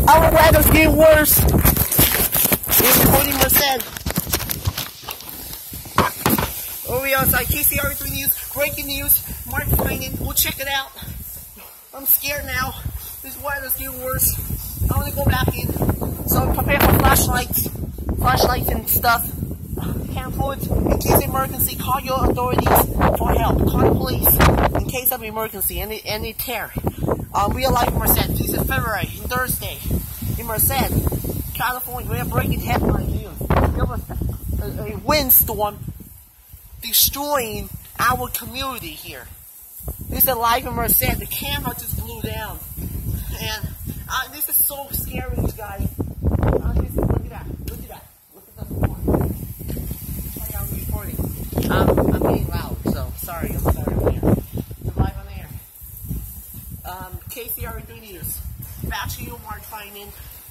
Our weather's getting worse. We're recording Merced. Over here outside KCR3 News, breaking news, Mark finding. We'll check it out. I'm scared now. This weather's getting worse. I want to go back in. So prepare for flashlights and stuff. Hand fluids. In case of emergency, call your authorities for help. Call the police in case of emergency, any tear. We are live in Merced. This is February, Thursday, in Merced, California. We are breaking headlines here. There was a windstorm destroying our community here. This is live in Merced. The camera just blew down, and this is so scary, you guys. Look at that! Look at that! Look at the storm. Hey, I'm recording. I'm getting loud, so sorry. I'm sorry. We're live on air. KCR3 News. Back to you, Mark Finan.